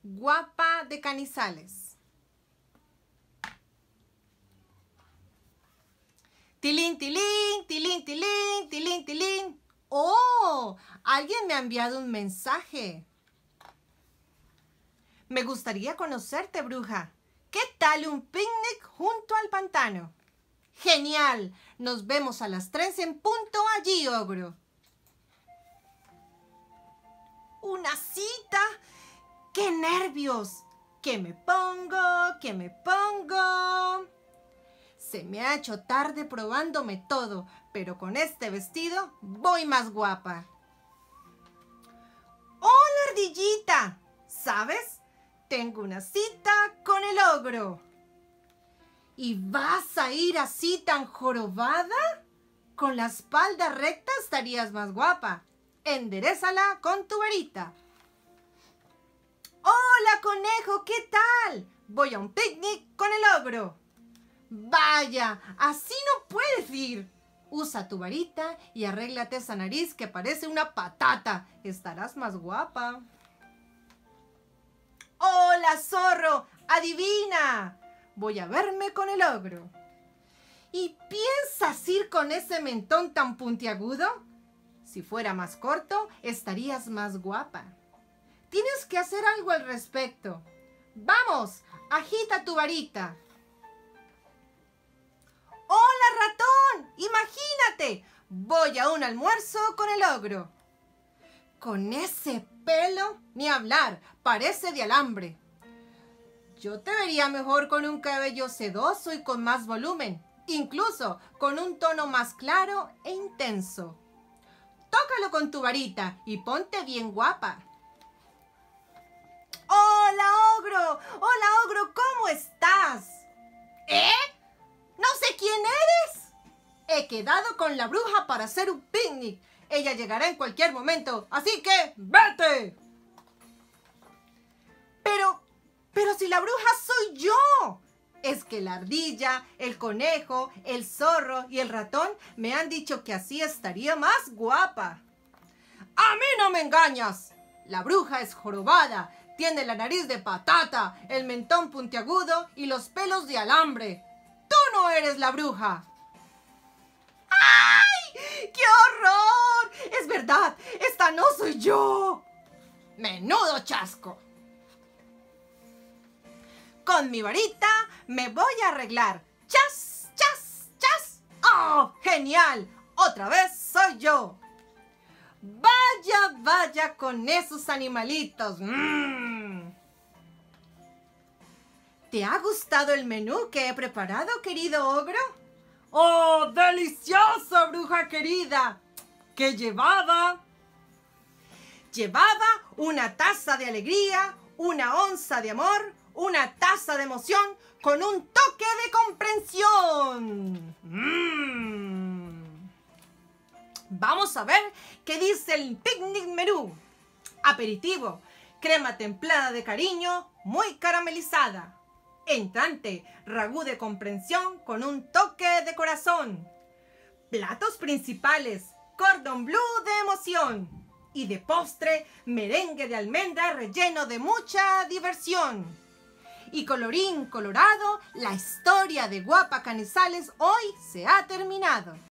Guapa de Canizales. Tilín, tilín, tilín, tilín, tilín, tilín. ¡Oh! Alguien me ha enviado un mensaje. Me gustaría conocerte, bruja. ¿Qué tal un picnic junto al pantano? ¡Genial! Nos vemos a las 3 en punto allí, ogro. ¿Una cita? ¡Qué nervios! ¿Qué me pongo? ¿Qué me pongo? Se me ha hecho tarde probándome todo, pero con este vestido voy más guapa. ¡Hola, ardillita! ¿Sabes? Tengo una cita con el ogro. ¿Y vas a ir así tan jorobada? Con la espalda recta estarías más guapa. Enderézala con tu varita. ¡Hola, conejo! ¿Qué tal? Voy a un picnic con el ogro. Vaya, así no puedes ir. Usa tu varita y arréglate esa nariz que parece una patata. Estarás más guapa. ¡Hola, zorro! ¡Adivina! Voy a verme con el ogro. ¿Y piensas ir con ese mentón tan puntiagudo? Si fuera más corto, estarías más guapa. Tienes que hacer algo al respecto. ¡Vamos! ¡Agita tu varita! ¡Hola, ratón! ¡Imagínate! Voy a un almuerzo con el ogro. Con ese pelo, ni hablar, parece de alambre. Yo te vería mejor con un cabello sedoso y con más volumen, incluso con un tono más claro e intenso. Tócalo con tu varita y ponte bien guapa. ¡Hola, ogro! ¡Hola, ogro! ¿Cómo estás? ¿Eh? No sé quién eres. He quedado con la bruja para hacer un picnic. Ella llegará en cualquier momento, así que ¡vete! Pero si la bruja soy yo. Es que la ardilla, el conejo, el zorro y el ratón me han dicho que así estaría más guapa. ¡A mí no me engañas! La bruja es jorobada, tiene la nariz de patata, el mentón puntiagudo y los pelos de alambre. ¡Tú no eres la bruja! ¡Ay! ¡Qué horror! Es verdad, esta no soy yo. ¡Menudo chasco! Con mi varita me voy a arreglar. ¡Chas, chas, chas! ¡Oh, genial! ¡Otra vez soy yo! Vaya, vaya con esos animalitos. ¿Te ha gustado el menú que he preparado, querido ogro? ¡Oh, delicioso, bruja querida! ¿Qué llevaba? Llevaba una taza de alegría, una onza de amor, una taza de emoción con un toque de comprensión. Vamos a ver qué dice el picnic menú. Aperitivo, crema templada de cariño, muy caramelizada. Entrante, ragú de comprensión con un toque de corazón. Platos principales, cordon bleu de emoción. Y de postre, merengue de almendra relleno de mucha diversión. Y colorín colorado, la historia de Guapa Canizales hoy se ha terminado.